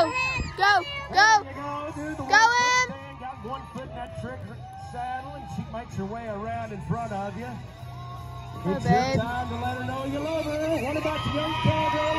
Go. Go. Go. Go in. Got one foot in that trigger saddle, and she makes her way around in front of you. It's your time to let her know you love her. What about the young cowgirl?